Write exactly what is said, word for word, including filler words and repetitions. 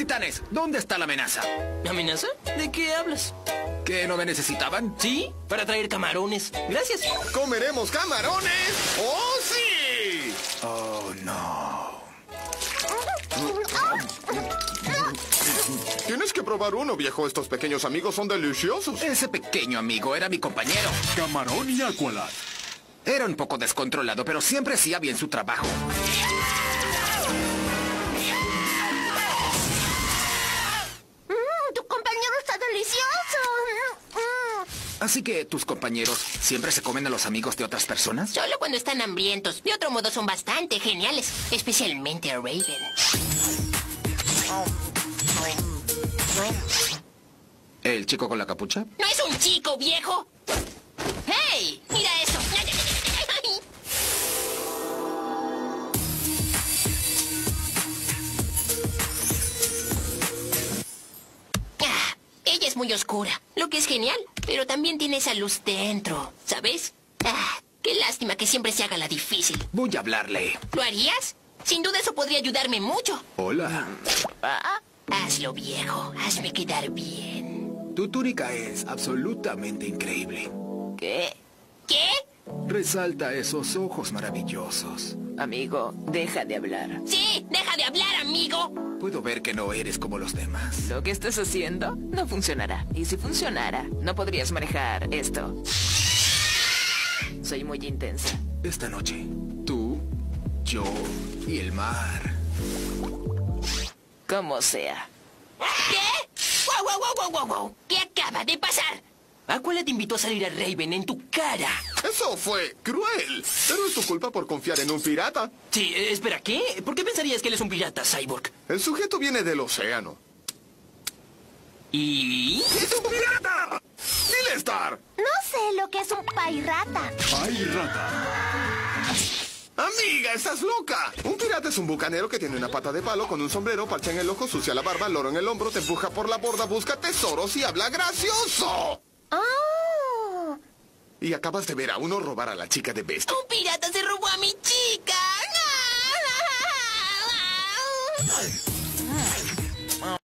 Capitanes, ¿dónde está la amenaza? ¿Amenaza? ¿De qué hablas? ¿Que no me necesitaban? Sí, para traer camarones. Gracias. ¡Comeremos camarones! ¡Oh, sí! Oh, no. Tienes que probar uno, viejo. Estos pequeños amigos son deliciosos. Ese pequeño amigo era mi compañero. Camarón y Aqualad. Era un poco descontrolado, pero siempre hacía bien su trabajo. Mm, tu compañero está delicioso. Mm. Así que, ¿tus compañeros siempre se comen a los amigos de otras personas? Solo cuando están hambrientos. De otro modo son bastante geniales. Especialmente Raven. ¿El chico con la capucha? ¿No es un chico, viejo? ¡Hey! ¡Mira eso! Ah, ella es muy oscura, lo que es genial. Pero también tiene esa luz dentro, ¿sabes? Ah, qué lástima que siempre se haga la difícil. Voy a hablarle. ¿Lo harías? Sin duda eso podría ayudarme mucho. Hola. Hazlo, viejo. Hazme quedar bien. Tu túnica es absolutamente increíble. ¿Qué? ¿Qué? Resalta esos ojos maravillosos. Amigo, deja de hablar. Sí, deja de hablar, amigo. Puedo ver que no eres como los demás. Lo que estás haciendo no funcionará. Y si funcionara, no podrías manejar esto. Soy muy intensa. Esta noche, tú, yo y el mar. Como sea. ¿Qué? ¡Wow, wow, wow, wow, wow! ¿Qué acaba de pasar? Aqualad te invitó a salir a Raven en tu cara. Eso fue cruel. Pero es tu culpa por confiar en un pirata. Sí, eh, espera, ¿qué? ¿Por qué pensarías que él es un pirata, Cyborg? El sujeto viene del océano. ¿Y? ¡Es un pirata! ¡Dile, Star! No sé lo que es un pairata. Ay, rata. Amiga, estás loca. Un pirata es un bucanero que tiene una pata de palo con un sombrero, parcha en el ojo, sucia la barba, loro en el hombro, te empuja por la borda, busca tesoros y habla gracioso. Oh. Y acabas de ver a uno robar a la chica de Best. ¡Un pirata se robó a mi chica!